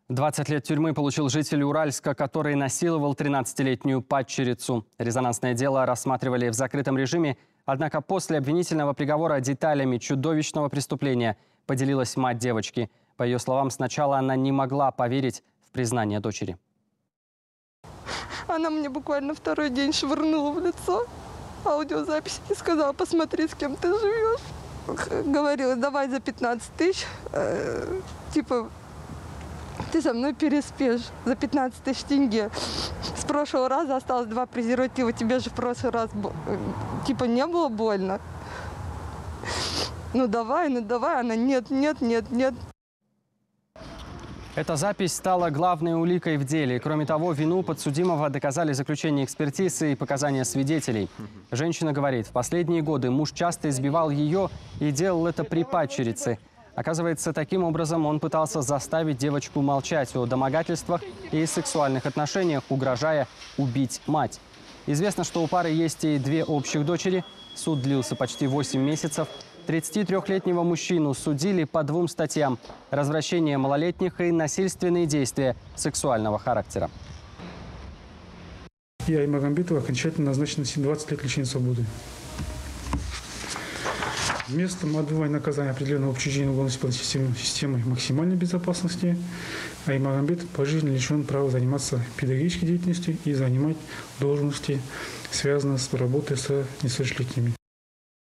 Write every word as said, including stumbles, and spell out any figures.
двадцать лет тюрьмы получил житель Уральска, который насиловал тринадцатилетнюю падчерицу. Резонансное дело рассматривали в закрытом режиме, однако после обвинительного приговора деталями чудовищного преступления поделилась мать девочки. По ее словам, сначала она не могла поверить в признание дочери. Она мне буквально второй день швырнула в лицо аудиозапись и сказала: посмотри, с кем ты живешь. Говорила: давай за пятнадцать тысяч, э, типа, ты со мной переспишь за пятнадцать тысяч тенге. С прошлого раза осталось два презерватива, тебе же в прошлый раз типа не было больно. Ну давай, ну давай, она: нет, нет, нет, нет. Эта запись стала главной уликой в деле. Кроме того, вину подсудимого доказали заключение экспертизы и показания свидетелей. Женщина говорит, в последние годы муж часто избивал ее и делал это при падчерице. Оказывается, таким образом он пытался заставить девочку молчать о домогательствах и сексуальных отношениях, угрожая убить мать. Известно, что у пары есть и две общих дочери. Суд длился почти восемь месяцев. тридцатитрёхлетнего мужчину судили по двум статьям – развращение малолетних и насильственные действия сексуального характера. Я и Магомбетова окончательно назначены двадцать лет лишения свободы. Местом отбывания наказания определенного учреждения уголовно-исполнительной системы максимальной безопасности, а и Магомбетов пожизненно лишен права заниматься педагогической деятельностью и занимать должности, связанные с работой с несовершеннолетними.